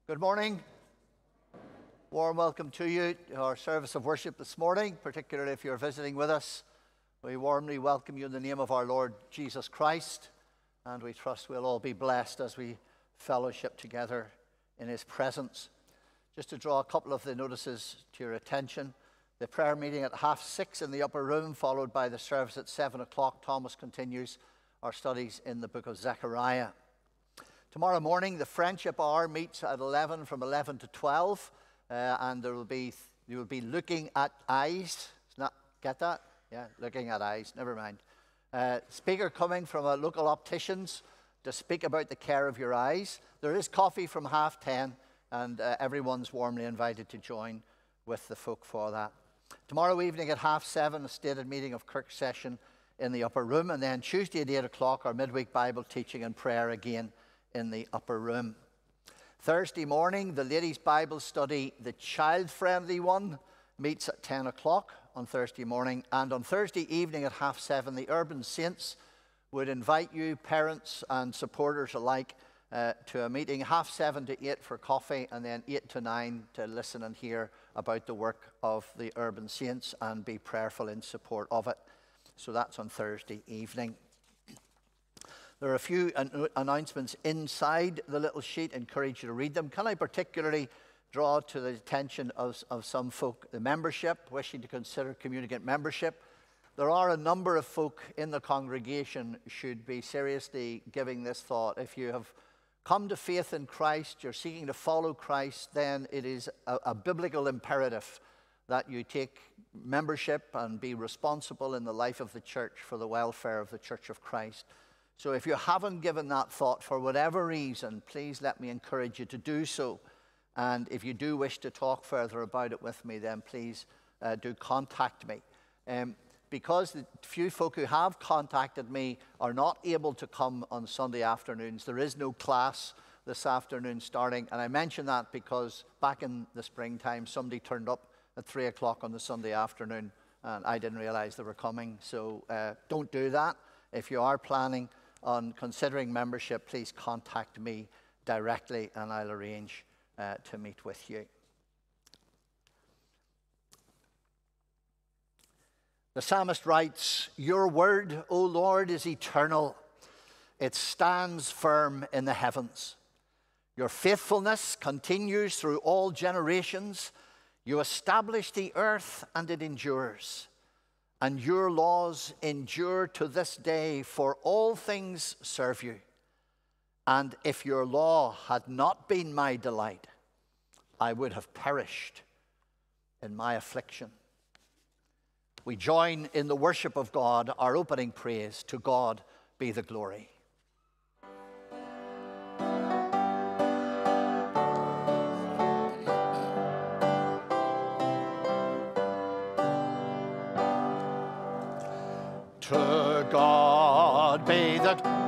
Good morning. Warm welcome to you to our service of worship this morning, particularly if you're visiting with us. We warmly welcome you in the name of our Lord Jesus Christ, and we trust we'll all be blessed as we fellowship together in His presence. Just to draw a couple of the notices to your attention, the prayer meeting at 6:30 in the upper room, followed by the service at 7 o'clock. Thomas continues our studies in the book of Zechariah. Tomorrow morning, the Friendship Hour meets at 11, from 11 to 12, and you will be looking at eyes. Get that? Yeah, looking at eyes. Never mind. Speaker coming from a local opticians to speak about the care of your eyes. There is coffee from 10:30, and everyone's warmly invited to join with the folk for that. Tomorrow evening at 7:30, a stated meeting of Kirk session in the upper room, and then Tuesday at 8 o'clock, our midweek Bible teaching and prayer again in the upper room. Thursday morning, the ladies' Bible study, the child-friendly one, meets at 10 o'clock on Thursday morning. And on Thursday evening at 7:30, the Urban Saints would invite you, parents and supporters alike, to a meeting 7:30 to 8 for coffee, and then 8 to 9 to listen and hear about the work of the Urban Saints and be prayerful in support of it. So that's on Thursday evening. There are a few announcements inside the little sheet. I encourage you to read them. Can I particularly draw to the attention of some folk the membership, wishing to consider communicant membership? There are a number of folk in the congregation should be seriously giving this thought. If you have come to faith in Christ, you're seeking to follow Christ, then it is a biblical imperative that you take membership and be responsible in the life of the church for the welfare of the Church of Christ. So if you haven't given that thought for whatever reason, please let me encourage you to do so. And if you do wish to talk further about it with me, then please do contact me. Because the few folk who have contacted me are not able to come on Sunday afternoons, there is no class this afternoon starting. And I mention that because back in the springtime, somebody turned up at 3 o'clock on the Sunday afternoon, and I didn't realize they were coming. So don't do that. If you are planning on considering membership, please contact me directly and I'll arrange to meet with you. The psalmist writes, "Your word, O Lord, is eternal. It stands firm in the heavens. Your faithfulness continues through all generations. You establish the earth and it endures. And your laws endure to this day, for all things serve you. And if your law had not been my delight, I would have perished in my affliction." We join in the worship of God, our opening praise. To God be the glory. To God be the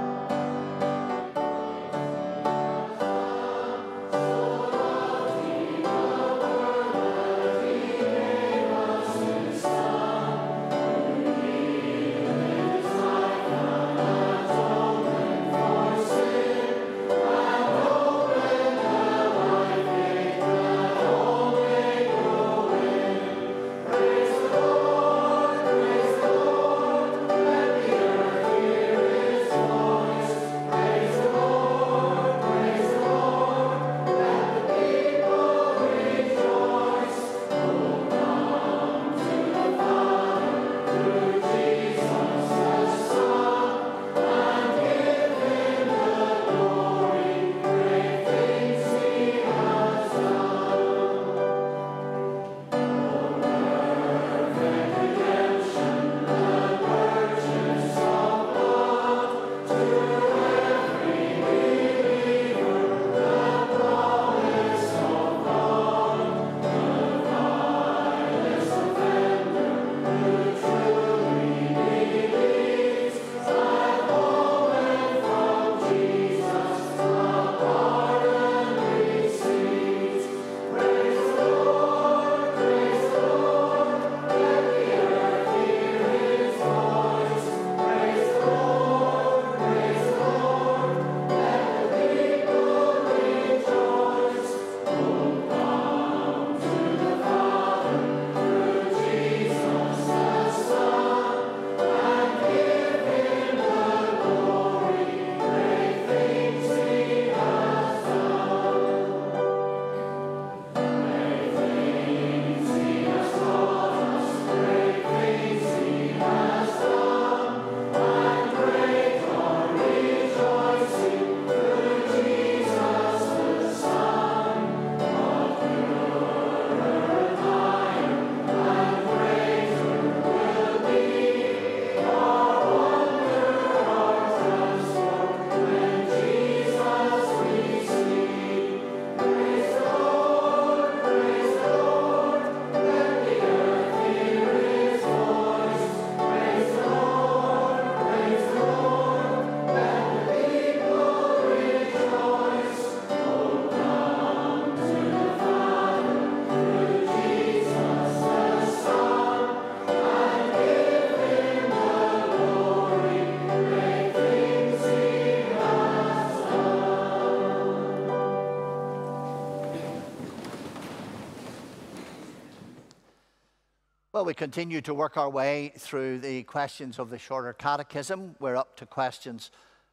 Well, we continue to work our way through the questions of the Shorter Catechism. We're up to questions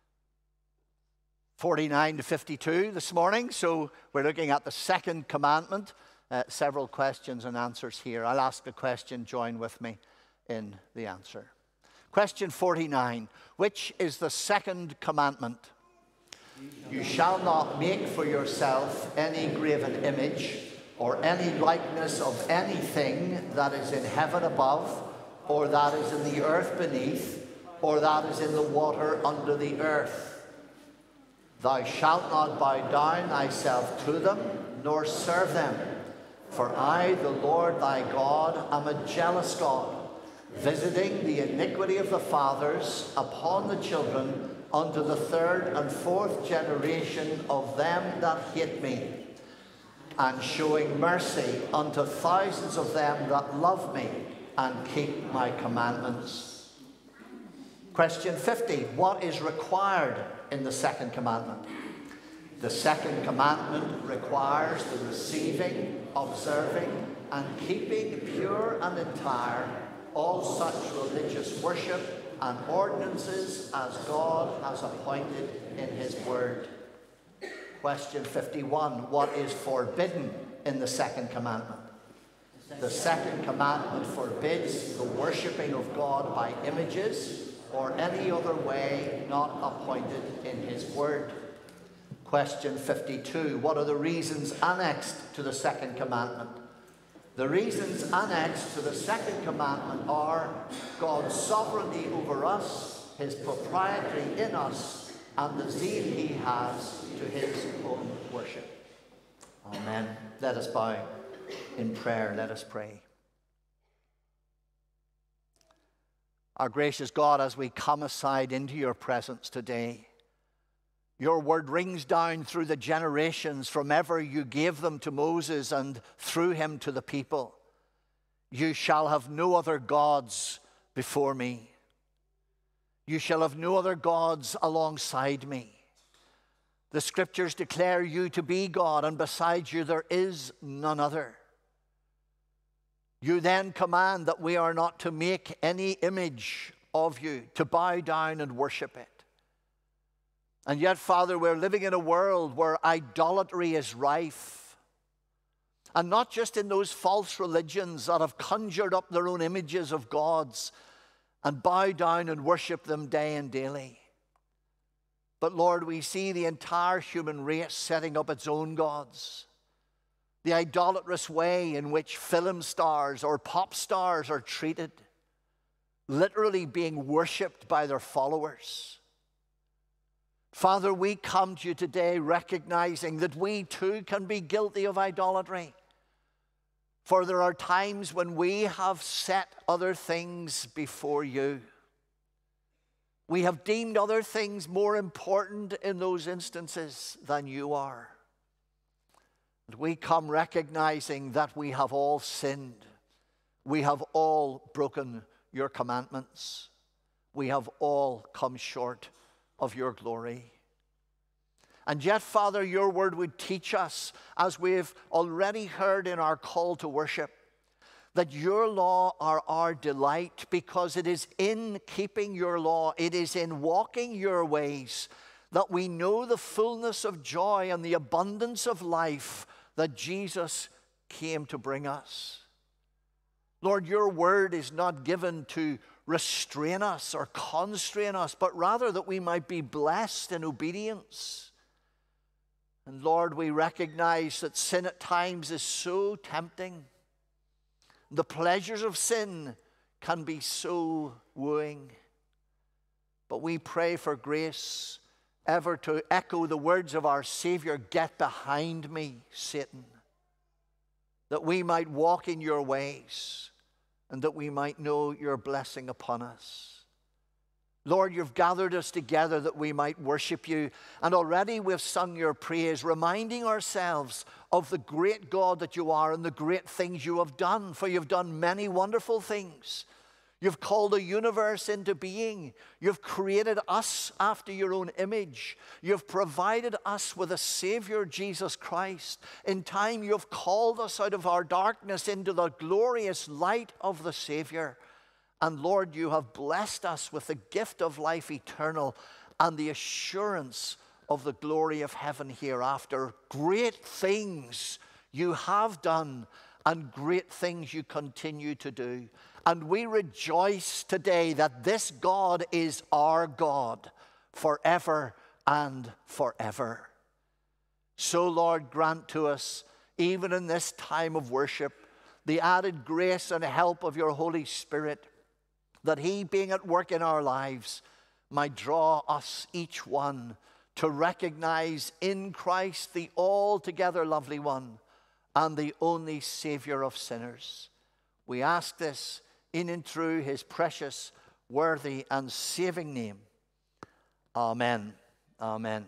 49 to 52 this morning, so we're looking at the second commandment. Several questions and answers here. I'll ask a question, join with me in the answer. Question 49, which is the second commandment? You shall not make for yourself any graven image or any likeness of anything that is in heaven above, or that is in the earth beneath, or that is in the water under the earth. Thou shalt not bow down thyself to them, nor serve them. For I, the Lord thy God, am a jealous God, visiting the iniquity of the fathers upon the children unto the third and fourth generation of them that hate me, and showing mercy unto thousands of them that love me and keep my commandments. Question 50. What is required in the second commandment? The second commandment requires the receiving, observing, and keeping pure and entire all such religious worship and ordinances as God has appointed in his word. Question 51. What is forbidden in the second commandment? The second commandment forbids the worshipping of God by images or any other way not appointed in his word. Question 52. What are the reasons annexed to the second commandment? The reasons annexed to the second commandment are God's sovereignty over us, his propriety in us, and the zeal he has to his own worship. Amen. Let us bow in prayer. Let us pray. Our gracious God, as we come aside into your presence today, your word rings down through the generations from ever you gave them to Moses and through him to the people. You shall have no other gods before me. You shall have no other gods alongside me. The scriptures declare you to be God, and besides you there is none other. You then command that we are not to make any image of you, to bow down and worship it. And yet, Father, we're living in a world where idolatry is rife. And not just in those false religions that have conjured up their own images of gods and bow down and worship them day and daily. But Lord, we see the entire human race setting up its own gods. The idolatrous way in which film stars or pop stars are treated, literally being worshipped by their followers. Father, we come to you today recognizing that we too can be guilty of idolatry. For there are times when we have set other things before you. We have deemed other things more important in those instances than you are. And we come recognizing that we have all sinned. We have all broken your commandments. We have all come short of your glory. And yet, Father, your word would teach us, as we've already heard in our call to worship, that your law are our delight, because it is in keeping your law, it is in walking your ways, that we know the fullness of joy and the abundance of life that Jesus came to bring us. Lord, your word is not given to restrain us or constrain us, but rather that we might be blessed in obedience. And Lord, we recognize that sin at times is so tempting. The pleasures of sin can be so wooing. But we pray for grace ever to echo the words of our Savior, "Get behind me, Satan," that we might walk in your ways and that we might know your blessing upon us. Lord, you've gathered us together that we might worship you, and already we've sung your praise, reminding ourselves of the great God that you are and the great things you have done, for you've done many wonderful things. You've called the universe into being. You've created us after your own image. You've provided us with a Savior, Jesus Christ. In time, you've called us out of our darkness into the glorious light of the Savior. And Lord, you have blessed us with the gift of life eternal and the assurance of the glory of heaven hereafter. Great things you have done, and great things you continue to do. And we rejoice today that this God is our God forever and forever. So, Lord, grant to us, even in this time of worship, the added grace and help of your Holy Spirit, that he, being at work in our lives, might draw us, each one, to recognize in Christ the altogether lovely one and the only Savior of sinners. We ask this in and through his precious, worthy, and saving name. Amen. Amen.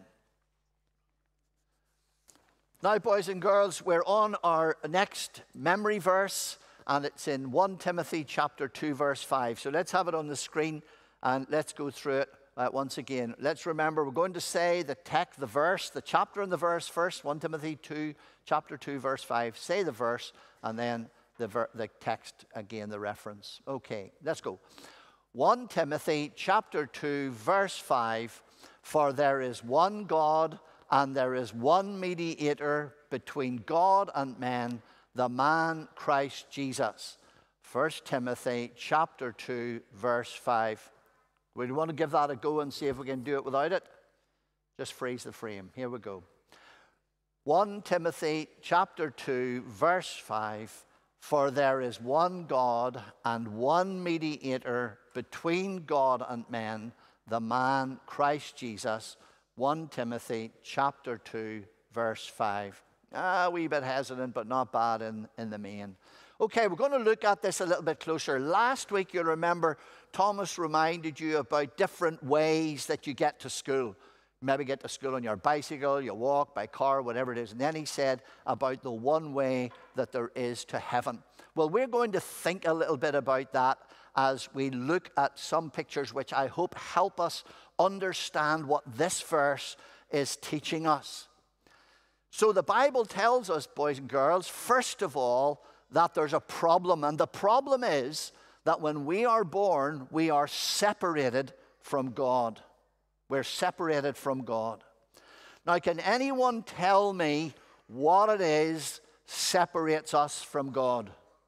Now, boys and girls, we're on our next memory verse, and it's in 1 Timothy chapter 2, verse 5. So let's have it on the screen, and let's go through it once again. Let's remember, we're going to say the text, the verse, the chapter and the verse first. 1 Timothy 2, chapter 2, verse 5. Say the verse, and then the text again, the reference. Okay, let's go. 1 Timothy chapter 2, verse 5. For there is one God, and there is one mediator between God and men, the man Christ Jesus. 1 Timothy chapter 2, verse 5. We want to give that a go and see if we can do it without it. Just freeze the frame. Here we go. 1 Timothy chapter 2, verse 5. For there is one God and one mediator between God and men, the man Christ Jesus. 1 Timothy chapter 2, verse 5. A wee bit hesitant, but not bad in the main. Okay, we're going to look at this a little bit closer. Last week, you'll remember, Thomas reminded you about different ways that you get to school. Maybe get to school on your bicycle, you walk, by car, whatever it is. And then he said about the one way that there is to heaven. Well, we're going to think a little bit about that as we look at some pictures which I hope help us understand what this verse is teaching us. So the Bible tells us, boys and girls, first of all, that there's a problem. And the problem is that when we are born, we are separated from God. We're separated from God. Now, can anyone tell me what it is separates us from God?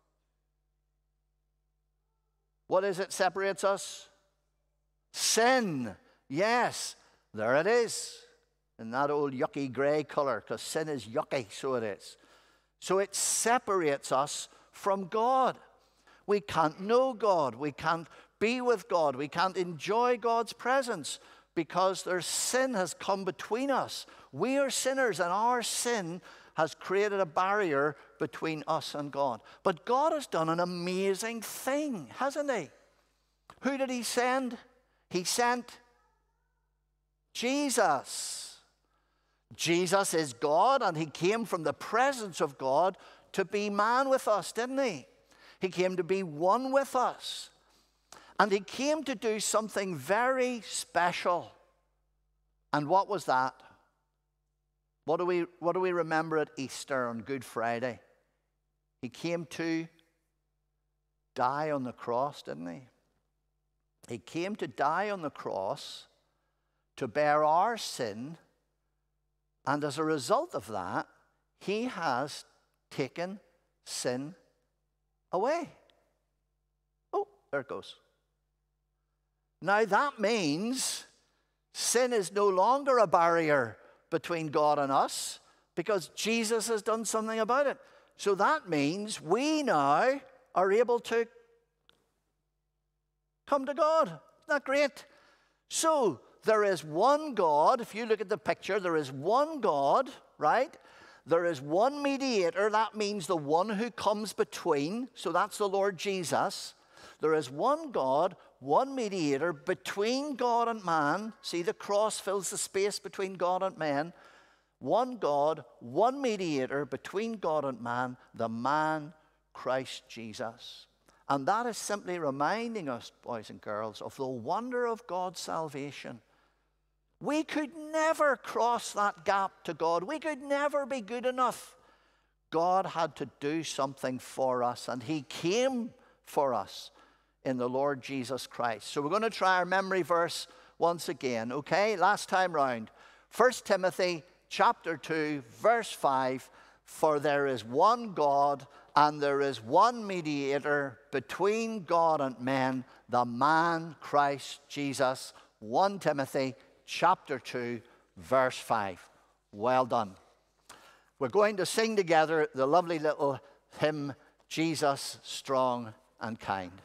What is it separates us? Sin. Yes, there it is. In that old yucky gray color, because sin is yucky, so it is. So it separates us from God. We can't know God. We can't be with God. We can't enjoy God's presence because there's sin has come between us. We are sinners, and our sin has created a barrier between us and God. But God has done an amazing thing, hasn't he? Who did he send? He sent Jesus. Jesus is God, and he came from the presence of God to be man with us, didn't he? He came to be one with us. And he came to do something very special. And what was that? What do we remember at Easter on Good Friday? He came to die on the cross, didn't he? He came to die on the cross to bear our sin. And as a result of that, he has taken sin away. Oh, there it goes. Now that means sin is no longer a barrier between God and us because Jesus has done something about it. So that means we now are able to come to God. Isn't that great? So there is one God. If you look at the picture, there is one God, right? There is one mediator. That means the one who comes between. So that's the Lord Jesus. There is one God, one mediator between God and man. See, the cross fills the space between God and man. One God, one mediator between God and man, the man Christ Jesus. And that is simply reminding us, boys and girls, of the wonder of God's salvation. We could never cross that gap to God. We could never be good enough. God had to do something for us, and he came for us in the Lord Jesus Christ. So we're going to try our memory verse once again, okay? Last time round. 1 Timothy chapter 2, verse 5, for there is one God, and there is one mediator between God and men, the man Christ Jesus. 1 Timothy chapter 2, verse 5. Well done. We're going to sing together the lovely little hymn, Jesus, Strong and Kind.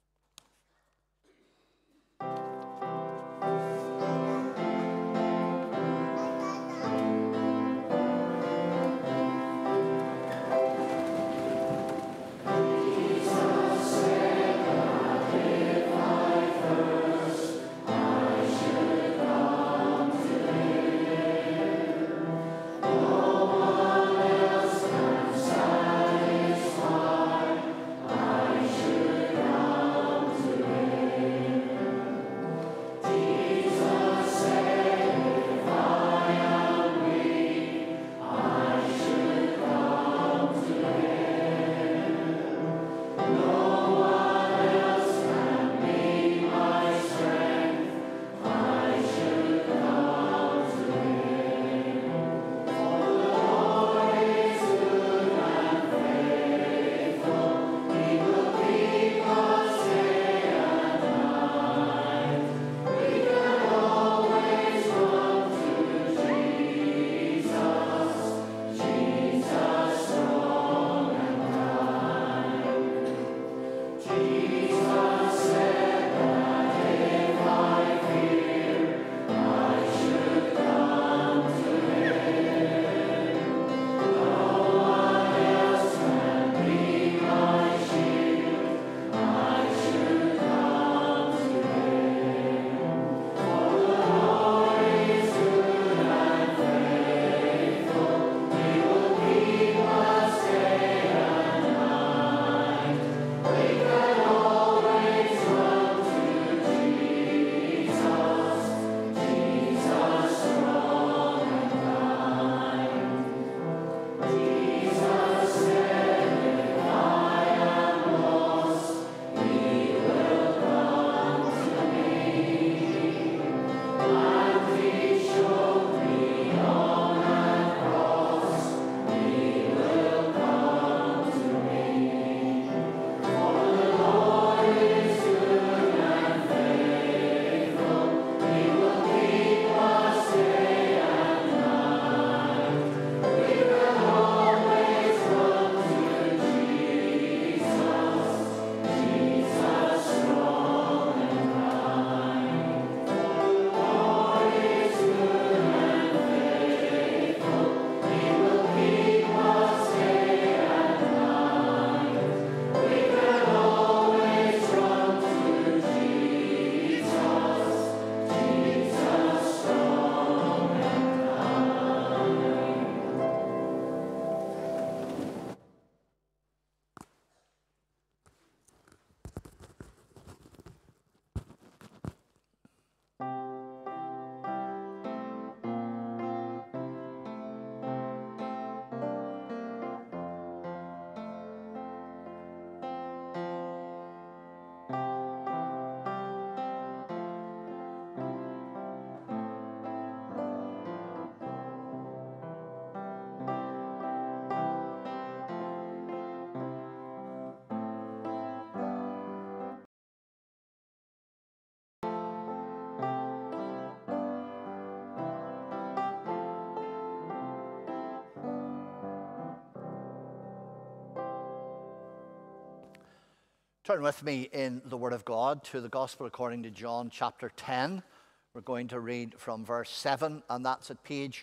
Turn with me in the Word of God to the Gospel according to John chapter 10. We're going to read from verse 7, and that's at page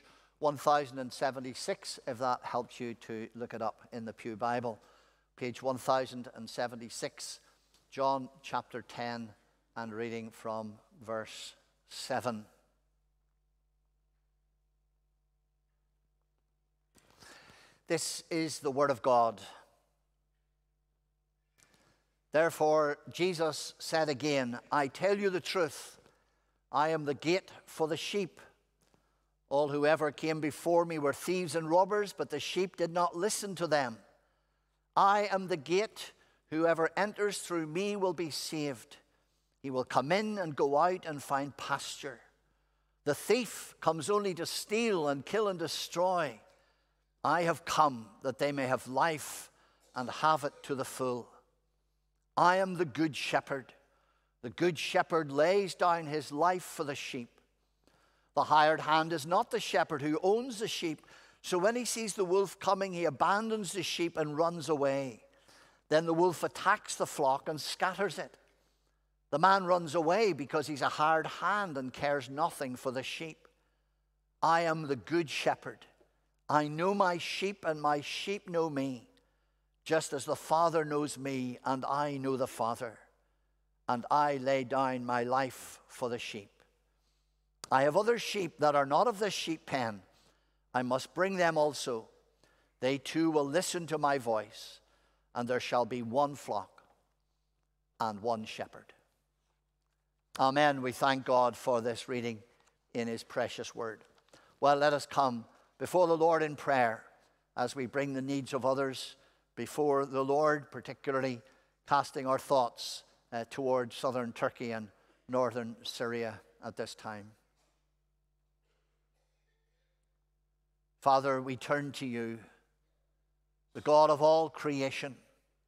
1076, if that helps you to look it up in the Pew Bible. Page 1076, John chapter 10, and reading from verse 7. This is the Word of God. Therefore Jesus said again, I tell you the truth, I am the gate for the sheep. All who ever came before me were thieves and robbers, but the sheep did not listen to them. I am the gate. Whoever enters through me will be saved. He will come in and go out and find pasture. The thief comes only to steal and kill and destroy. I have come that they may have life and have it to the full. I am the good shepherd. The good shepherd lays down his life for the sheep. The hired hand is not the shepherd who owns the sheep. So when he sees the wolf coming, he abandons the sheep and runs away. Then the wolf attacks the flock and scatters it. The man runs away because he's a hired hand and cares nothing for the sheep. I am the good shepherd. I know my sheep and my sheep know me, just as the Father knows me and I know the Father. And I lay down my life for the sheep. I have other sheep that are not of this sheep pen. I must bring them also. They too will listen to my voice, and there shall be one flock and one shepherd. Amen. We thank God for this reading in his precious word. Well, let us come before the Lord in prayer as we bring the needs of others before the Lord, particularly casting our thoughts towards southern Turkey and northern Syria at this time. Father, we turn to you, the God of all creation,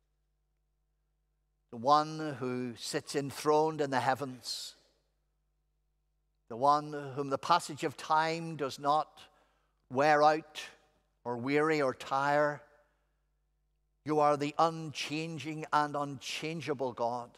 the one who sits enthroned in the heavens, the one whom the passage of time does not wear out or weary or tire. You are the unchanging and unchangeable God.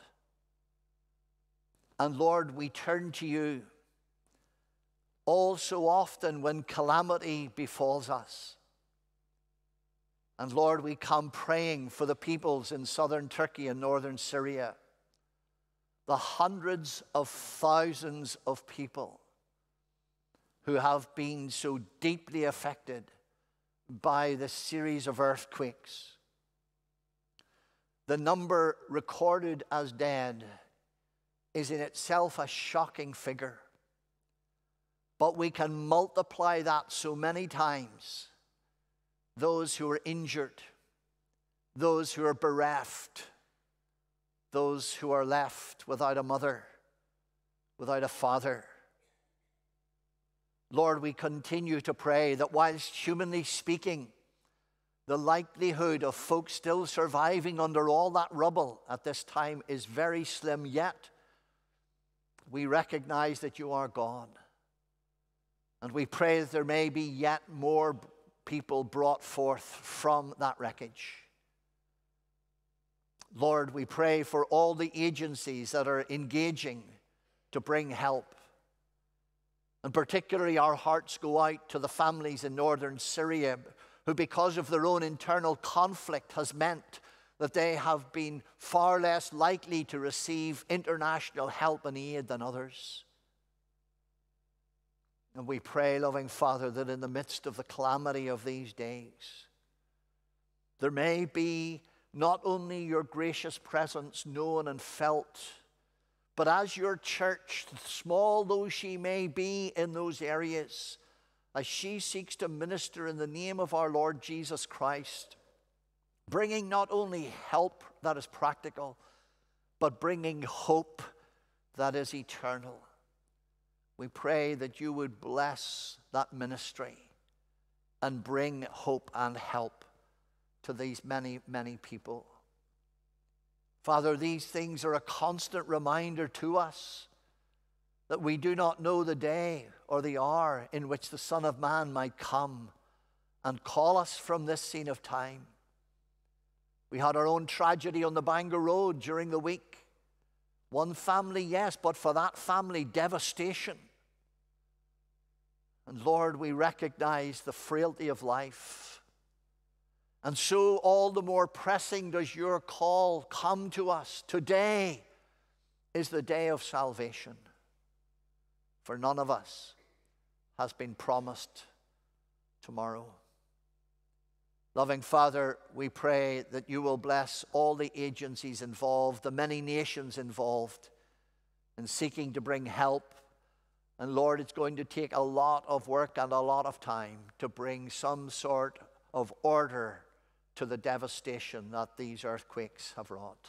And Lord, we turn to you all so often when calamity befalls us. And Lord, we come praying for the peoples in southern Turkey and northern Syria, the hundreds of thousands of people who have been so deeply affected by this series of earthquakes. The number recorded as dead is in itself a shocking figure. But we can multiply that so many times. Those who are injured, those who are bereft, those who are left without a mother, without a father. Lord, we continue to pray that whilst humanly speaking, the likelihood of folks still surviving under all that rubble at this time is very slim, yet we recognize that you are God. And we pray that there may be yet more people brought forth from that wreckage. Lord, we pray for all the agencies that are engaging to bring help. And particularly our hearts go out to the families in northern Syria who, because of their own internal conflict, has meant that they have been far less likely to receive international help and aid than others. And we pray, loving Father, that in the midst of the calamity of these days, there may be not only your gracious presence known and felt, but as your church, small though she may be in those areas, as she seeks to minister in the name of our Lord Jesus Christ, bringing not only help that is practical, but bringing hope that is eternal. We pray that you would bless that ministry and bring hope and help to these many, many people. Father, these things are a constant reminder to us that we do not know the day or the hour in which the Son of Man might come and call us from this scene of time. We had our own tragedy on the Bangor Road during the week. One family, yes, but for that family, devastation. And Lord, we recognize the frailty of life. And so all the more pressing does your call come to us. Today is the day of salvation. For none of us has been promised tomorrow. Loving Father, we pray that you will bless all the agencies involved, the many nations involved in seeking to bring help. And Lord, it's going to take a lot of work and a lot of time to bring some sort of order to the devastation that these earthquakes have wrought.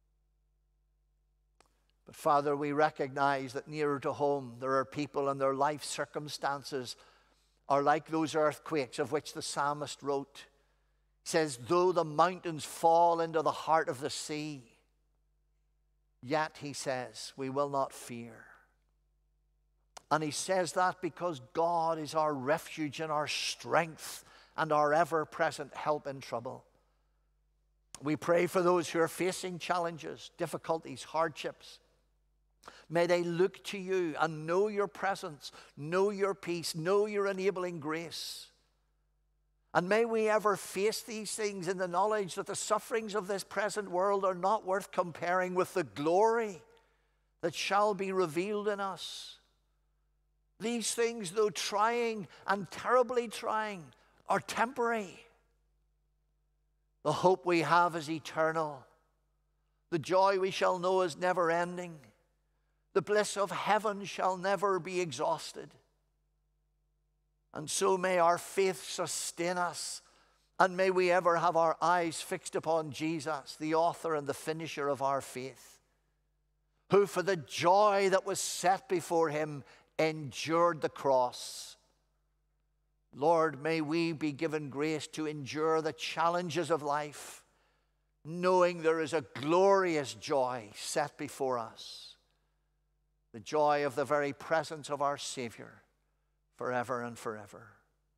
But Father, we recognize that nearer to home there are people and their life circumstances are like those earthquakes of which the psalmist wrote. He says, though the mountains fall into the heart of the sea, yet, he says, we will not fear. And he says that because God is our refuge and our strength and our ever-present help in trouble. We pray for those who are facing challenges, difficulties, hardships. May they look to you and know your presence, know your peace, know your enabling grace. And may we ever face these things in the knowledge that the sufferings of this present world are not worth comparing with the glory that shall be revealed in us. These things, though trying and terribly trying, are temporary. The hope we have is eternal. The joy we shall know is never ending. The bliss of heaven shall never be exhausted. And so may our faith sustain us, and may we ever have our eyes fixed upon Jesus, the author and the finisher of our faith, who for the joy that was set before him endured the cross. Lord, may we be given grace to endure the challenges of life, knowing there is a glorious joy set before us, the joy of the very presence of our Savior forever and forever.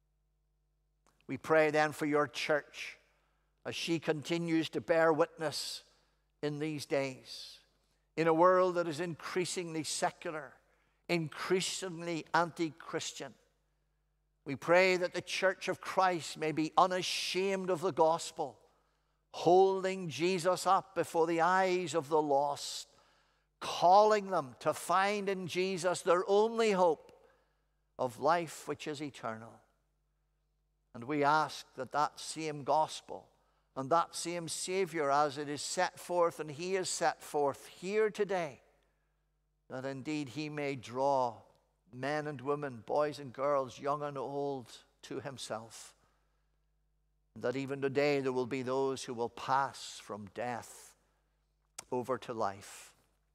We pray then for your church as she continues to bear witness in these days, in a world that is increasingly secular, increasingly anti-Christian. We pray that the Church of Christ may be unashamed of the gospel, holding Jesus up before the eyes of the lost, calling them to find in Jesus their only hope of life which is eternal. And we ask that that same gospel and that same Savior, as it is set forth and he is set forth here today, that indeed he may draw men and women, boys and girls, young and old, to himself. And that even today there will be those who will pass from death over to life.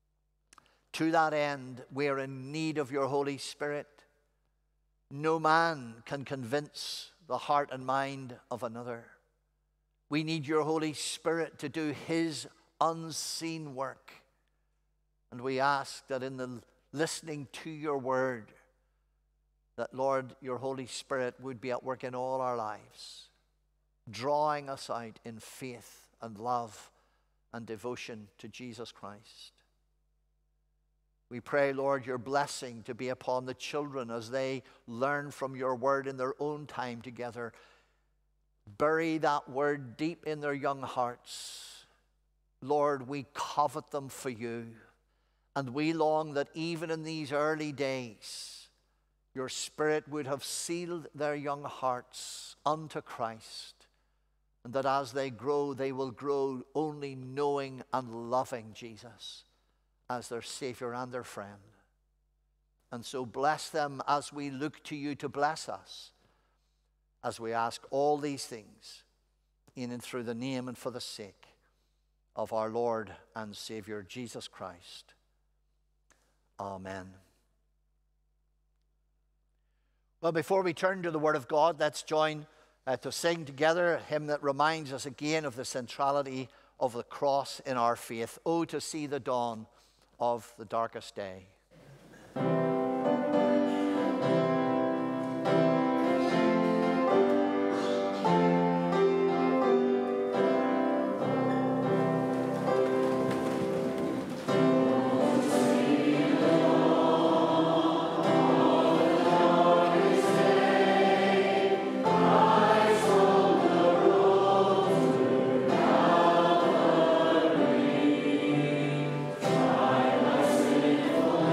To that end, we are in need of your Holy Spirit. No man can convince the heart and mind of another. We need your Holy Spirit to do his unseen work. And we ask that in the listening to your word, that, Lord, your Holy Spirit would be at work in all our lives, drawing us out in faith and love and devotion to Jesus Christ. We pray, Lord, your blessing to be upon the children as they learn from your word in their own time together. Bury that word deep in their young hearts. Lord, we covet them for you. And we long that even in these early days, your Spirit would have sealed their young hearts unto Christ. And that as they grow, they will grow only knowing and loving Jesus as their Savior and their friend. And so bless them as we look to you to bless us, as we ask all these things in and through the name and for the sake of our Lord and Savior Jesus Christ. Amen. Well, before we turn to the Word of God, let's join to sing together a hymn that reminds us again of the centrality of the cross in our faith. Oh, to see the dawn of the darkest day. Try my sinful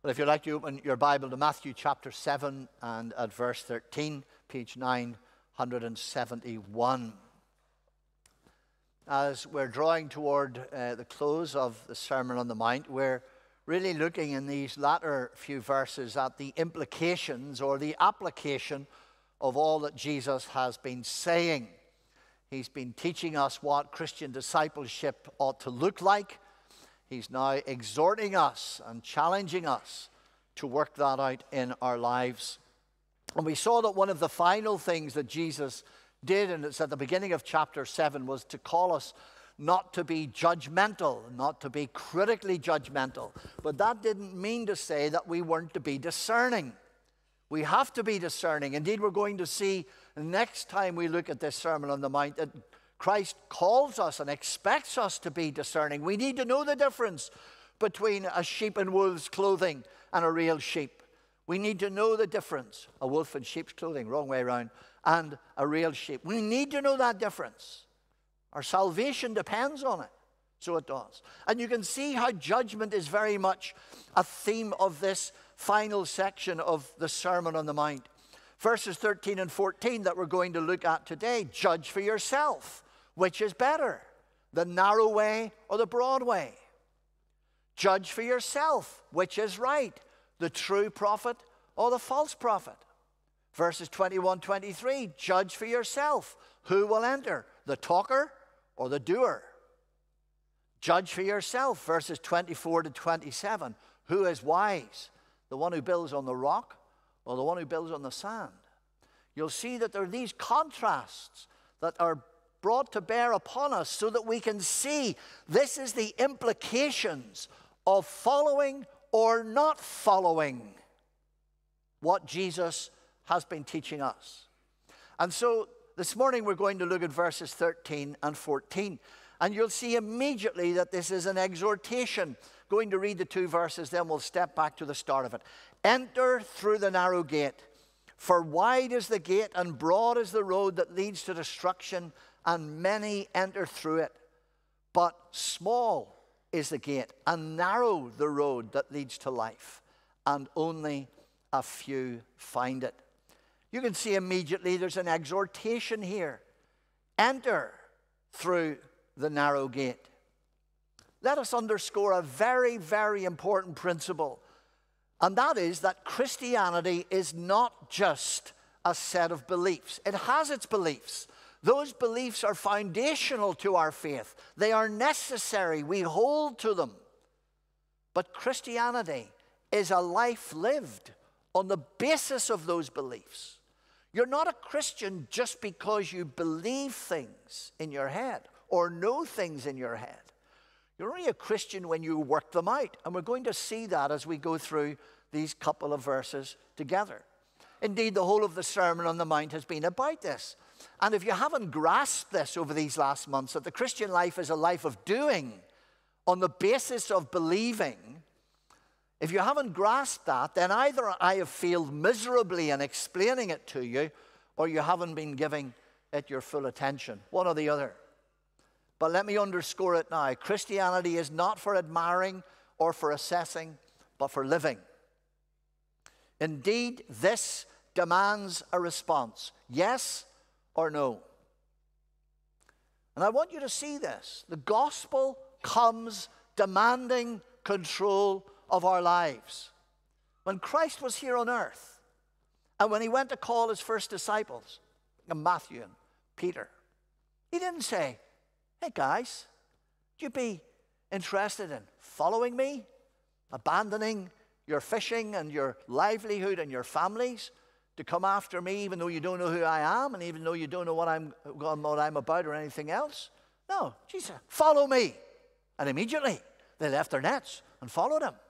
Well, if you'd like to open your Bible to Matthew chapter 7 and at verse 13, page 971. As we're drawing toward the close of the Sermon on the Mount, we're really looking in these latter few verses at the implications or the application of all that Jesus has been saying. He's been teaching us what Christian discipleship ought to look like. He's now exhorting us and challenging us to work that out in our lives. And we saw that one of the final things that Jesus did, and it's at the beginning of chapter 7, was to call us not to be judgmental, not to be critically judgmental. But that didn't mean to say that we weren't to be discerning. We have to be discerning. Indeed, we're going to see next time we look at this Sermon on the Mount that Christ calls us and expects us to be discerning. We need to know the difference between a sheep in wolf's clothing and a real sheep. We need to know the difference. A wolf in sheep's clothing, wrong way around, and a real sheep. We need to know that difference. Our salvation depends on it. So it does. And you can see how judgment is very much a theme of this final section of the Sermon on the Mount. Verses 13 and 14 that we're going to look at today. Judge for yourself. Which is better, the narrow way or the broad way? Judge for yourself, which is right, the true prophet or the false prophet? Verses 21, 23, judge for yourself, who will enter, the talker or the doer? Judge for yourself, verses 24 to 27, who is wise, the one who builds on the rock or the one who builds on the sand? You'll see that there are these contrasts that are brought to bear upon us so that we can see this is the implications of following or not following what Jesus has been teaching us. And so this morning we're going to look at verses 13 and 14. And you'll see immediately that this is an exhortation. Going to read the two verses, then we'll step back to the start of it. Enter through the narrow gate, for wide is the gate and broad is the road that leads to destruction, and many enter through it. But small is the gate, and narrow the road that leads to life, and only a few find it. You can see immediately there's an exhortation here. Enter through the narrow gate. Let us underscore a very, very important principle, and that is that Christianity is not just a set of beliefs. It has its beliefs. Those beliefs are foundational to our faith. They are necessary. We hold to them. But Christianity is a life lived on the basis of those beliefs. You're not a Christian just because you believe things in your head or know things in your head. You're only a Christian when you work them out. And we're going to see that as we go through these couple of verses together. Indeed, the whole of the Sermon on the Mount has been about this. And if you haven't grasped this over these last months, that the Christian life is a life of doing on the basis of believing, if you haven't grasped that, then either I have failed miserably in explaining it to you, or you haven't been giving it your full attention, one or the other. But let me underscore it now. Christianity is not for admiring or for assessing, but for living. Indeed, this demands a response. Yes or no? And I want you to see this. The gospel comes demanding control of our lives. When Christ was here on earth, and when he went to call his first disciples, Matthew and Peter, he didn't say, hey guys, would you be interested in following me? Abandoning your fishing and your livelihood and your families to come after me, even though you don't know who I am and even though you don't know what I'm about or anything else? No, Jesus said, follow me. And immediately they left their nets and followed him.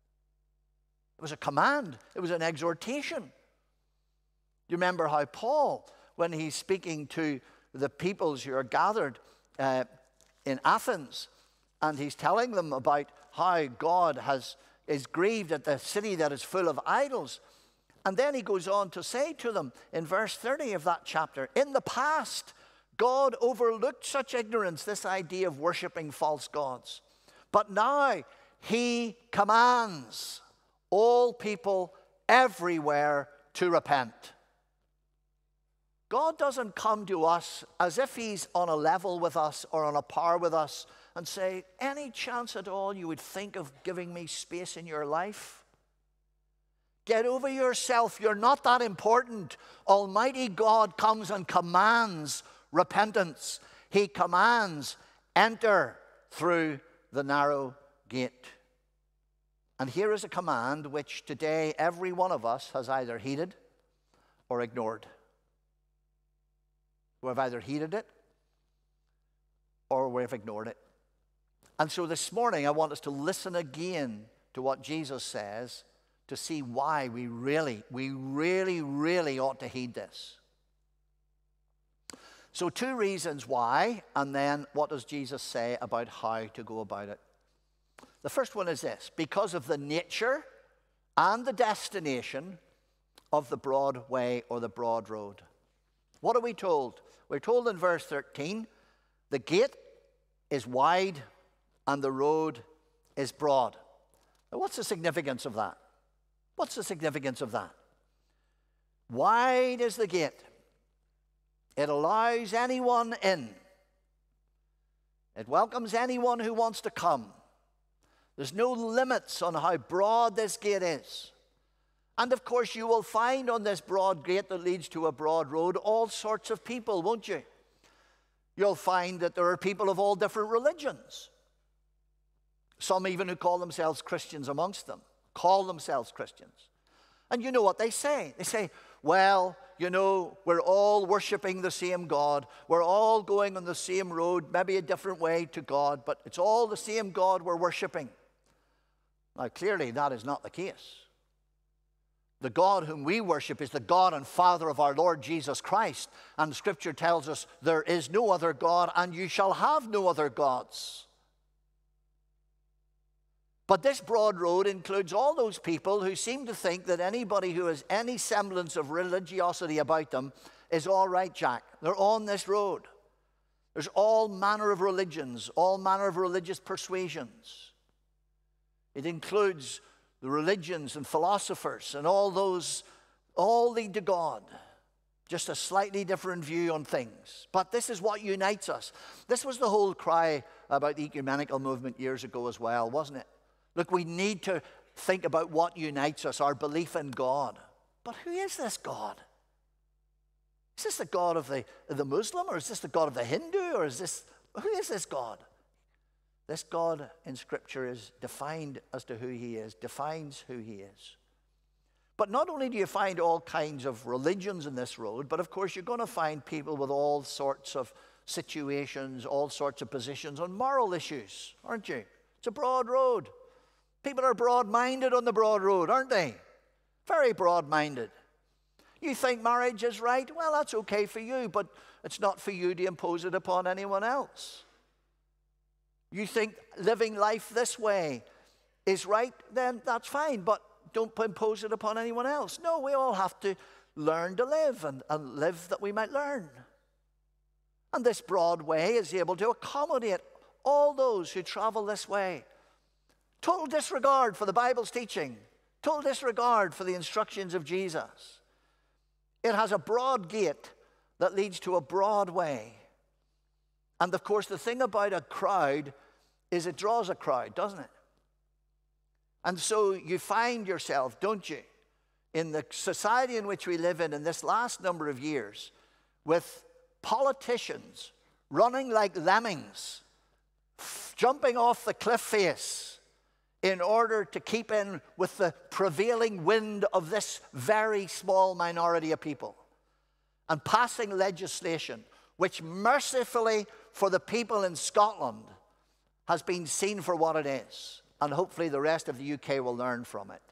It was a command. It was an exhortation. You remember how Paul, when he's speaking to the peoples who are gathered in Athens, and he's telling them about how God is grieved at the city that is full of idols. And then he goes on to say to them in verse 30 of that chapter, in the past, God overlooked such ignorance, this idea of worshiping false gods. But now he commands all people everywhere to repent. God doesn't come to us as if he's on a level with us or on a par with us and say, any chance at all you would think of giving me space in your life? Get over yourself. You're not that important. Almighty God comes and commands repentance. He commands, enter through the narrow gate. And here is a command which today every one of us has either heeded or ignored. We have either heeded it or we've ignored it. And so this morning I want us to listen again to what Jesus says to see why we really ought to heed this. So 2 reasons why, and then what does Jesus say about how to go about it? The first one is this: because of the nature and the destination of the broad way or the broad road. What are we told? We're told in verse 13, the gate is wide and the road is broad. Now, what's the significance of that? What's the significance of that? Wide is the gate. It allows anyone in. It welcomes anyone who wants to come. There's no limits on how broad this gate is. And of course, you will find on this broad gate that leads to a broad road all sorts of people, won't you? You'll find that there are people of all different religions. Some even who call themselves Christians amongst them, call themselves Christians. And you know what they say? They say, well, you know, we're all worshiping the same God. We're all going on the same road, maybe a different way to God, but it's all the same God we're worshiping. Now, clearly, that is not the case. The God whom we worship is the God and Father of our Lord Jesus Christ. And Scripture tells us there is no other God, and you shall have no other gods. But this broad road includes all those people who seem to think that anybody who has any semblance of religiosity about them is all right, Jack. They're on this road. There's all manner of religions, all manner of religious persuasions. It includes the religions and philosophers and all those, all lead to God. Just a slightly different view on things. But this is what unites us. This was the whole cry about the ecumenical movement years ago as well, wasn't it? Look, we need to think about what unites us, our belief in God. But who is this God? Is this the God of the Muslim, or is this the God of the Hindu, or who is this God? This God in Scripture is defined as to who he is, defines who he is. But not only do you find all kinds of religions in this road, but of course you're going to find people with all sorts of situations, all sorts of positions on moral issues, aren't you? It's a broad road. People are broad-minded on the broad road, aren't they? Very broad-minded. You think marriage is right? Well, that's okay for you, but it's not for you to impose it upon anyone else. You think living life this way is right? Then that's fine, but don't impose it upon anyone else. No, we all have to learn to live and live that we might learn. And this broad way is able to accommodate all those who travel this way. Total disregard for the Bible's teaching. Total disregard for the instructions of Jesus. It has a broad gate that leads to a broad way. And of course, the thing about a crowd is it draws a crowd, doesn't it? And so you find yourself, don't you, in the society in which we live in this last number of years, with politicians running like lemmings, jumping off the cliff face, in order to keep in with the prevailing wind of this very small minority of people, and passing legislation which mercifully for the people in Scotland has been seen for what it is, and hopefully the rest of the UK will learn from it.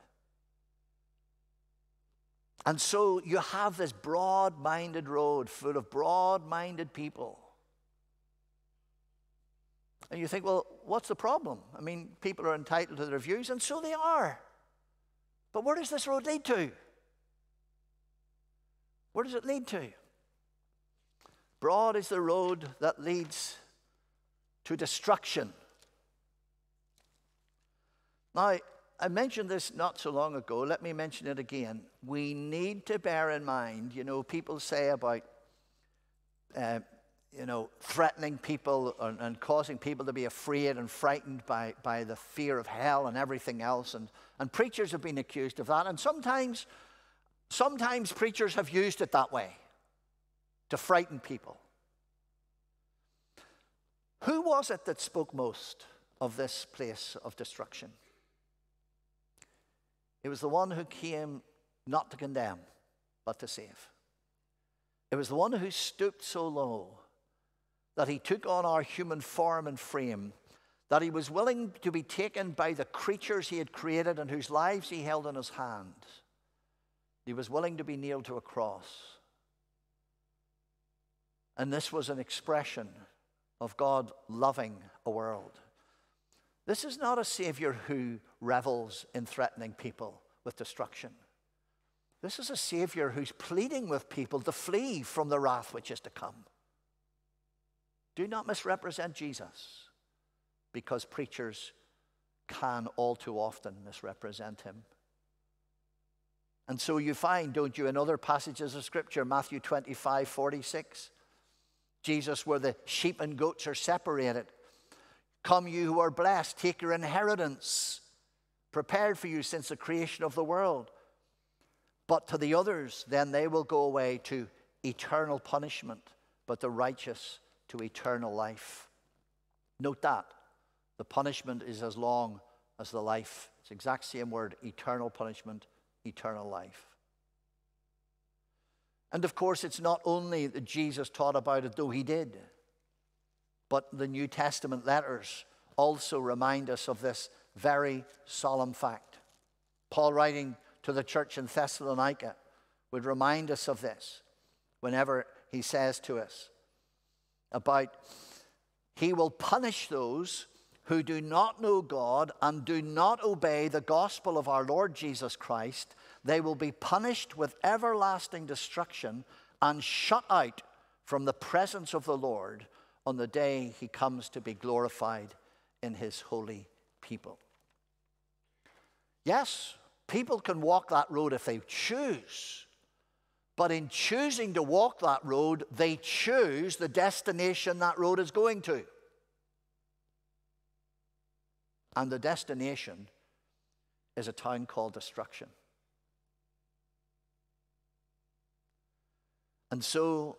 And so you have this broad-minded road full of broad-minded people. And you think, well, what's the problem? I mean, people are entitled to their views, and so they are. But where does this road lead to? Where does it lead to? Broad is the road that leads to destruction. Now, I mentioned this not so long ago. Let me mention it again. We need to bear in mind, people say about, threatening people and causing people to be afraid and frightened by the fear of hell and everything else. And preachers have been accused of that. And sometimes preachers have used it that way, to frighten people. Who was it that spoke most of this place of destruction? It was the one who came not to condemn, but to save. It was the one who stooped so low that he took on our human form and frame, that he was willing to be taken by the creatures he had created and whose lives he held in his hand. He was willing to be nailed to a cross. And this was an expression of God loving a world. This is not a Savior who revels in threatening people with destruction. This is a Savior who's pleading with people to flee from the wrath which is to come. Do not misrepresent Jesus, because preachers can all too often misrepresent him. And so you find, don't you, in other passages of Scripture, Matthew 25:46, Jesus, where the sheep and goats are separated. Come, you who are blessed, take your inheritance, prepared for you since the creation of the world. But to the others, then they will go away to eternal punishment, but the righteous to eternal life. Note that. The punishment is as long as the life. It's the exact same word, eternal punishment, eternal life. And of course, it's not only that Jesus taught about it, though he did, but the New Testament letters also remind us of this very solemn fact. Paul, writing to the church in Thessalonica, would remind us of this whenever he says to us about he will punish those who do not know God and do not obey the gospel of our Lord Jesus Christ. They will be punished with everlasting destruction and shut out from the presence of the Lord on the day he comes to be glorified in his holy people. Yes, people can walk that road if they choose. But in choosing to walk that road, they choose the destination that road is going to. And the destination is a town called destruction. And so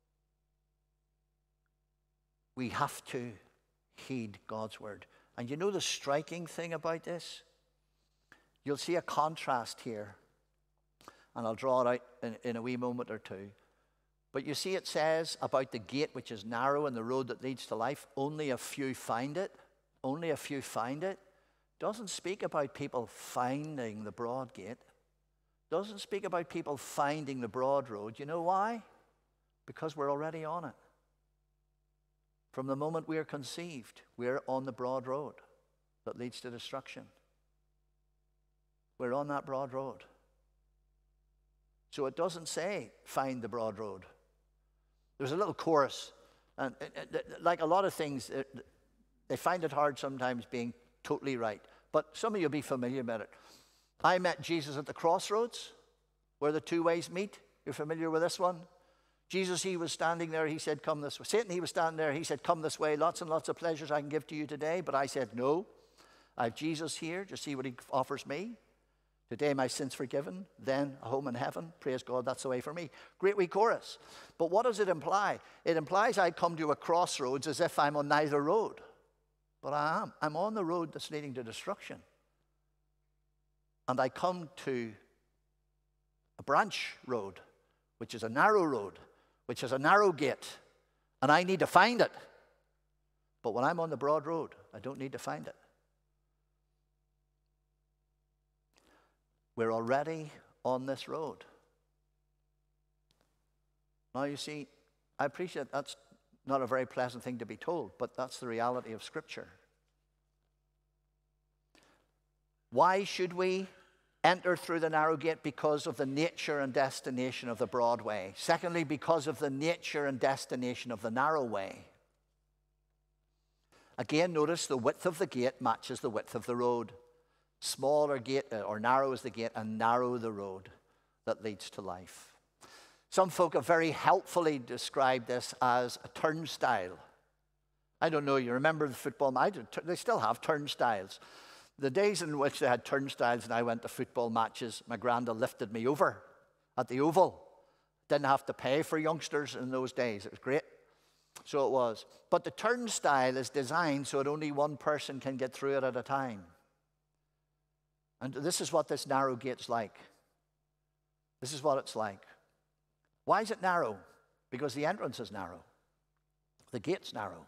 we have to heed God's word. And you know the striking thing about this? You'll see a contrast here. And I'll draw it out in a wee moment or two. But you see it says about the gate which is narrow and the road that leads to life, only a few find it. Only a few find it. Doesn't speak about people finding the broad gate. Doesn't speak about people finding the broad road. You know why? Because we're already on it. From the moment we are conceived, we're on the broad road that leads to destruction. We're on that broad road. So it doesn't say, find the broad road. There's a little chorus. And like a lot of things, they find it hard sometimes being totally right. But some of you will be familiar with it. I met Jesus at the crossroads, where the two ways meet. You're familiar with this one? Jesus, he was standing there. He said, come this way. Satan, he was standing there. He said, come this way. Lots and lots of pleasures I can give to you today. But I said, no. I have Jesus here. Just see what he offers me. Today my sins forgiven, then a home in heaven. Praise God, that's the way for me. Great wee chorus. But what does it imply? It implies I come to a crossroads as if I'm on neither road. But I am. I'm on the road that's leading to destruction. And I come to a branch road, which is a narrow road, which is a narrow gate. And I need to find it. But when I'm on the broad road, I don't need to find it. We're already on this road. Now, you see, I appreciate that's not a very pleasant thing to be told, but that's the reality of Scripture. Why should we enter through the narrow gate? Because of the nature and destination of the broad way. Secondly, because of the nature and destination of the narrow way. Again, notice the width of the gate matches the width of the road. Small or gate, or narrow is the gate, and narrow the road that leads to life. Some folk have very helpfully described this as a turnstile. I don't know, you remember the football match? They still have turnstiles. The days in which they had turnstiles and I went to football matches, my granda lifted me over at the Oval. Didn't have to pay for youngsters in those days. It was great. So it was. But the turnstile is designed so that only one person can get through it at a time. And this is what this narrow gate's like. This is what it's like. Why is it narrow? Because the entrance is narrow. The gate's narrow.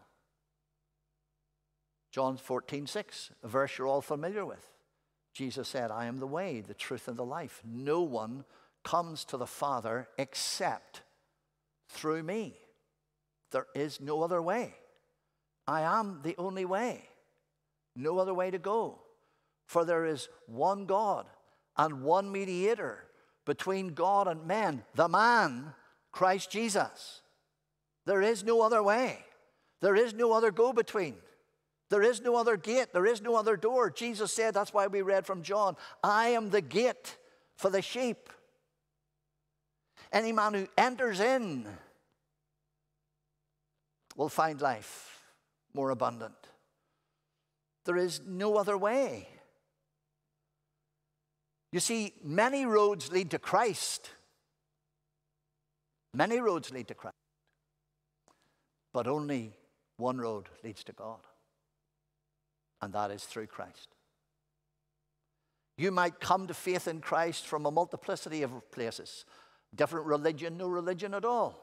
John 14:6, a verse you're all familiar with. Jesus said, I am the way, the truth, and the life. No one comes to the Father except through me. There is no other way. I am the only way. No other way to go. For there is one God and one mediator between God and men, the man, Christ Jesus. There is no other way. There is no other go-between. There is no other gate. There is no other door. Jesus said, that's why we read from John, I am the gate for the sheep. Any man who enters in will find life more abundant. There is no other way. You see, many roads lead to Christ. Many roads lead to Christ. But only one road leads to God. And that is through Christ. You might come to faith in Christ from a multiplicity of places. Different religion, no religion at all.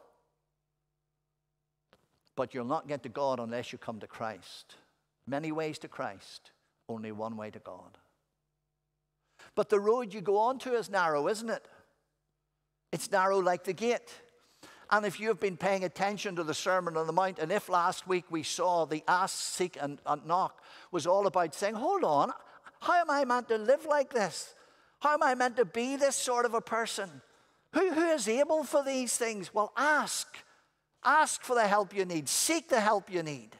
But you'll not get to God unless you come to Christ. Many ways to Christ, only one way to God. But the road you go onto is narrow, isn't it? It's narrow like the gate. And if you've been paying attention to the Sermon on the Mount, and if last week we saw the ask, seek, and knock was all about saying, hold on, how am I meant to live like this? How am I meant to be this sort of a person? Who is able for these things? Well, ask. Ask for the help you need. Seek the help you need.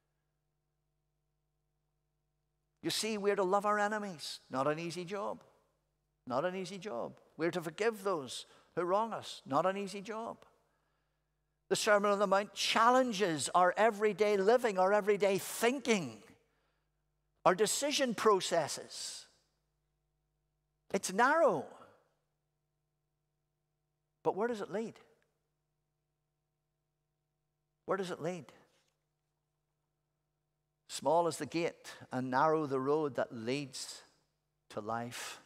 You see, we're to love our enemies. Not an easy job. Not an easy job. We're to forgive those who wrong us. Not an easy job. The Sermon on the Mount challenges our everyday living, our everyday thinking, our decision processes. It's narrow. But where does it lead? Where does it lead? Small is the gate and narrow the road that leads to life.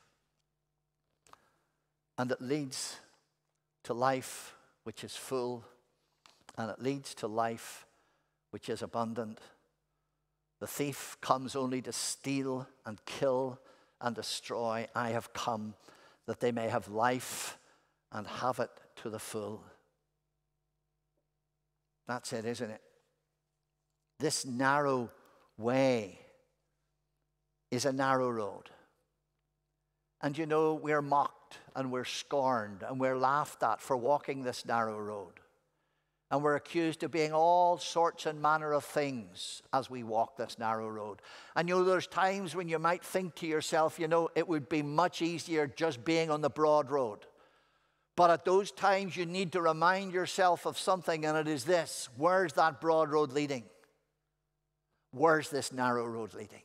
And it leads to life which is full. And it leads to life which is abundant. The thief comes only to steal and kill and destroy. I have come that they may have life and have it to the full. That's it, isn't it? This narrow way is a narrow road. And you know, we're mocked and we're scorned and we're laughed at for walking this narrow road. And we're accused of being all sorts and manner of things as we walk this narrow road. And you know, there's times when you might think to yourself, you know, it would be much easier just being on the broad road. But at those times you need to remind yourself of something, and it is this: where's that broad road leading? Where's this narrow road leading?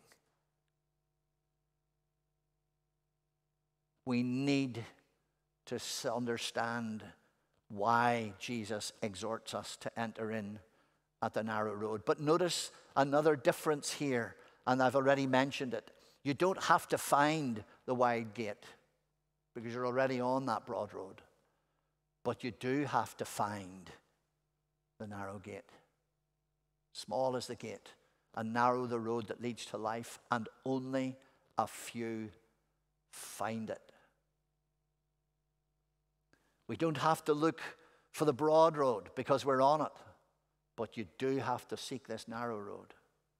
We need to understand why Jesus exhorts us to enter in at the narrow road. But notice another difference here, and I've already mentioned it. You don't have to find the wide gate because you're already on that broad road. But you do have to find the narrow gate. Small is the gate, and narrow the road that leads to life, and only a few find it. We don't have to look for the broad road because we're on it, but you do have to seek this narrow road.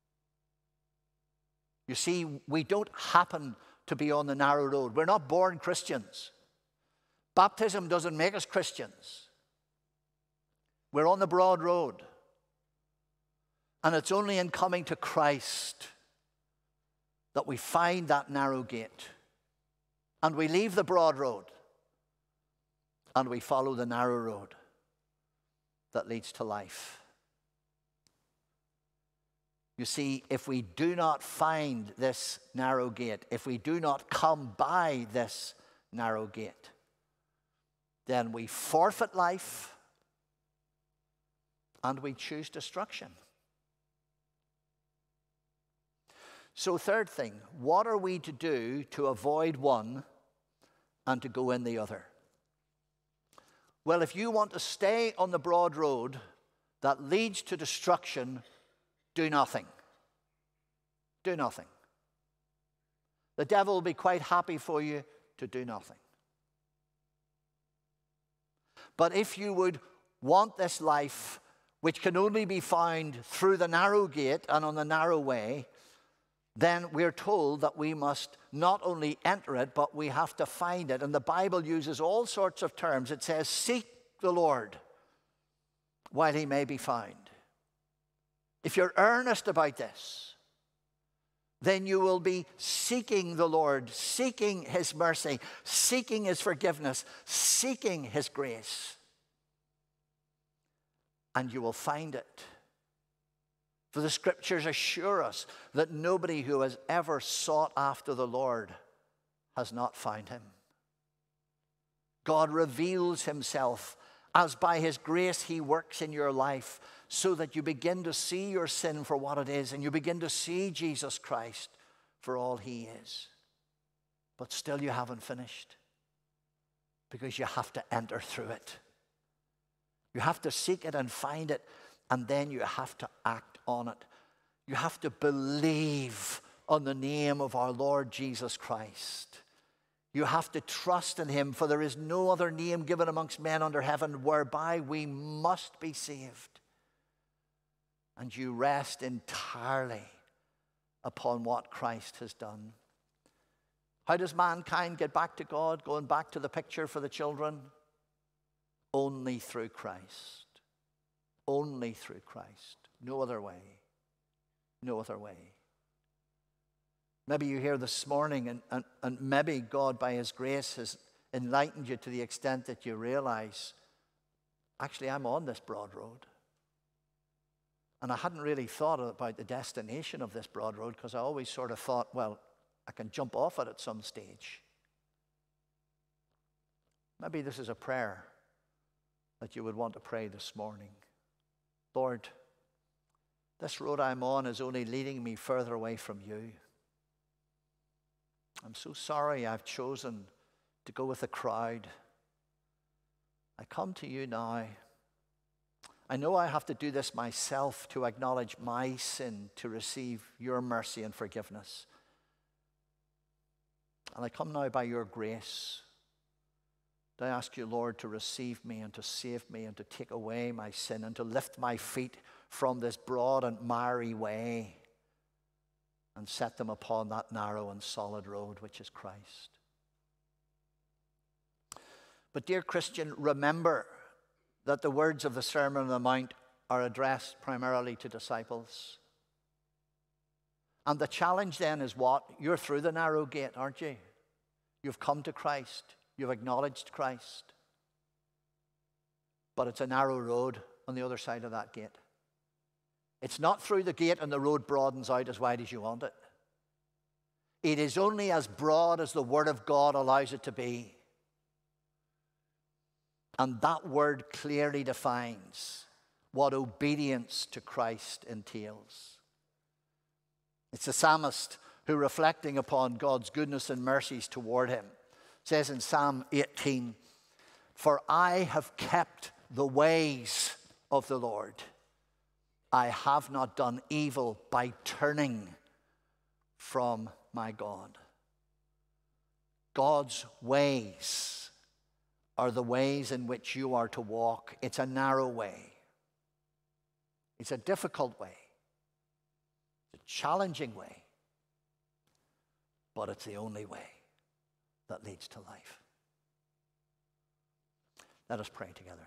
You see, we don't happen to be on the narrow road. We're not born Christians. Baptism doesn't make us Christians. We're on the broad road. And it's only in coming to Christ that we find that narrow gate and we leave the broad road and we follow the narrow road that leads to life. You see, if we do not find this narrow gate, if we do not come by this narrow gate, then we forfeit life and we choose destruction. So, third thing, what are we to do to avoid one and to go in the other? Well, if you want to stay on the broad road that leads to destruction, do nothing. Do nothing. The devil will be quite happy for you to do nothing. But if you would want this life, which can only be found through the narrow gate and on the narrow way, then we're told that we must not only enter it, but we have to find it. And the Bible uses all sorts of terms. It says, seek the Lord while he may be found. If you're earnest about this, then you will be seeking the Lord, seeking his mercy, seeking his forgiveness, seeking his grace. And you will find it. For the scriptures assure us that nobody who has ever sought after the Lord has not found him. God reveals himself as by his grace he works in your life so that you begin to see your sin for what it is and you begin to see Jesus Christ for all he is. But still you haven't finished because you have to enter through it. You have to seek it and find it, and then you have to act on it. You have to believe on the name of our Lord Jesus Christ. You have to trust in him, for there is no other name given amongst men under heaven whereby we must be saved. And you rest entirely upon what Christ has done. How does mankind get back to God? Going back to the picture for the children? Only through Christ. Only through Christ. No other way. No other way. Maybe you're here this morning and maybe God by his grace has enlightened you to the extent that you realize, actually I'm on this broad road. And I hadn't really thought about the destination of this broad road because I always sort of thought, well, I can jump off it at some stage. Maybe this is a prayer that you would want to pray this morning. Lord, this road I'm on is only leading me further away from you. I'm so sorry I've chosen to go with the crowd. I come to you now. I know I have to do this myself to acknowledge my sin, to receive your mercy and forgiveness. And I come now by your grace. I ask you, Lord, to receive me and to save me and to take away my sin and to lift my feet from this broad and miry way and set them upon that narrow and solid road, which is Christ. But dear Christian, remember that the words of the Sermon on the Mount are addressed primarily to disciples. And the challenge then is what? You're through the narrow gate, aren't you? You've come to Christ. You've acknowledged Christ. But it's a narrow road on the other side of that gate. It's not through the gate and the road broadens out as wide as you want it. It is only as broad as the Word of God allows it to be. And that word clearly defines what obedience to Christ entails. It's the psalmist who, reflecting upon God's goodness and mercies toward him, says in Psalm 18, "For I have kept the ways of the Lord. I have not done evil by turning from my God." God's ways are the ways in which you are to walk. It's a narrow way. It's a difficult way. It's a challenging way. But it's the only way that leads to life. Let us pray together.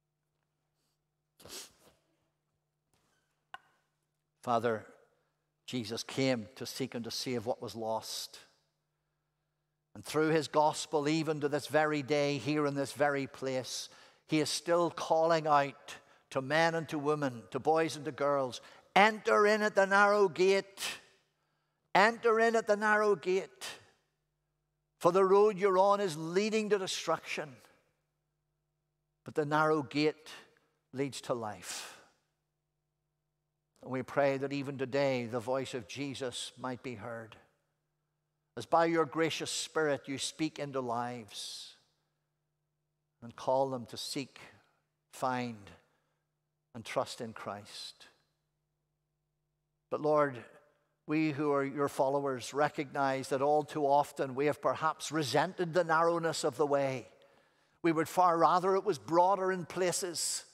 Father, Jesus came to seek and to save what was lost. And through his gospel, even to this very day, here in this very place, he is still calling out to men and to women, to boys and to girls, enter in at the narrow gate. Enter in at the narrow gate. For the road you're on is leading to destruction. But the narrow gate leads to life. And we pray that even today the voice of Jesus might be heard. As by your gracious Spirit you speak into lives and call them to seek, find, and trust in Christ. But Lord, we who are your followers recognize that all too often we have perhaps resented the narrowness of the way. We would far rather it was broader in places,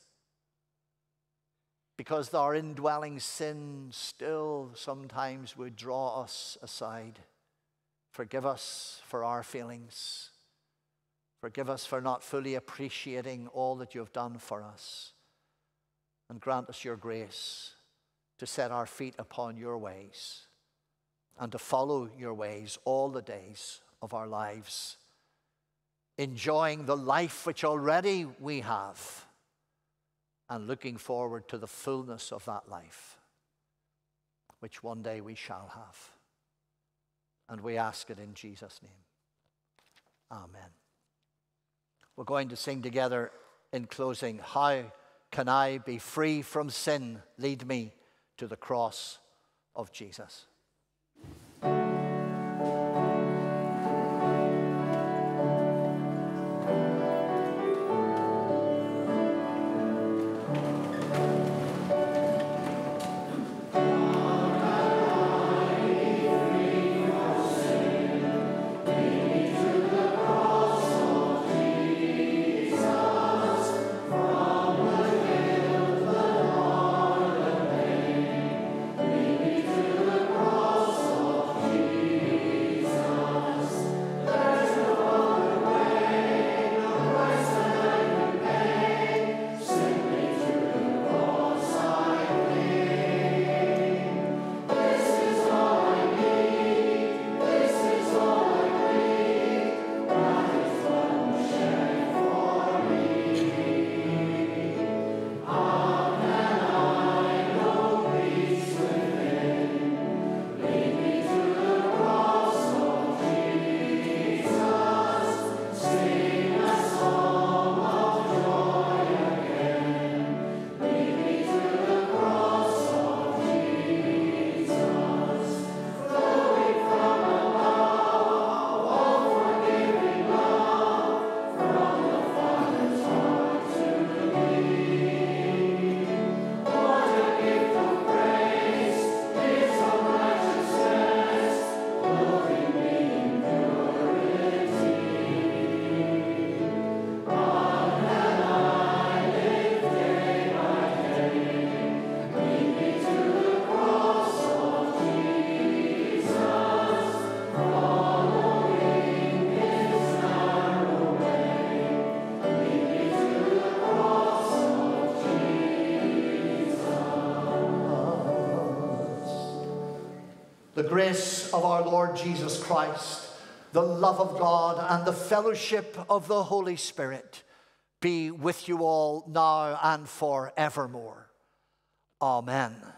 because our indwelling sin still sometimes would draw us aside. Forgive us for our feelings. Forgive us for not fully appreciating all that you have done for us. And grant us your grace to set our feet upon your ways and to follow your ways all the days of our lives, enjoying the life which already we have and looking forward to the fullness of that life, which one day we shall have. And we ask it in Jesus' name. Amen. We're going to sing together in closing, How Can I Be Free from Sin? Lead me to the cross of Jesus. The grace of our Lord Jesus Christ, the love of God, and the fellowship of the Holy Spirit be with you all now and forevermore. Amen.